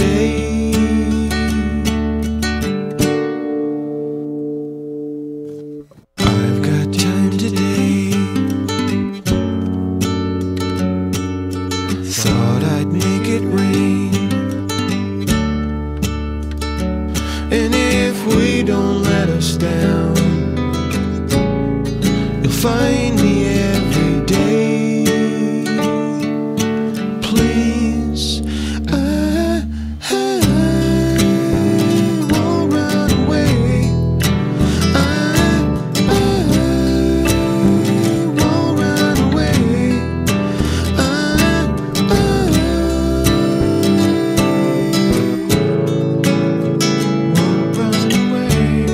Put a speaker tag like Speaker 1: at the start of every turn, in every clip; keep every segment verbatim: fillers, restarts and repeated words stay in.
Speaker 1: day. I've got time today. Thought I'd make it rain. And if we don't let us down, you'll find me every day. Please, I, I won't run away. I, I won't run away. I, I won't run away.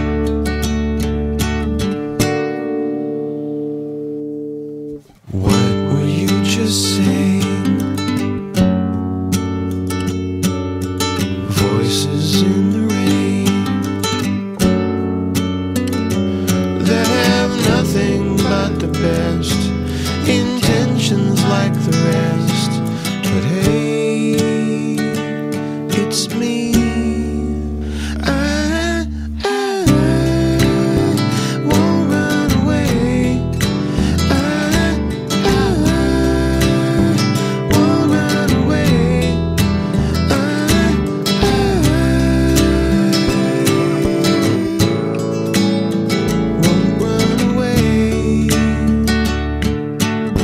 Speaker 1: What were you just saying? Voices in the rain that have nothing but the best intentions like the rest. But hey, it's me.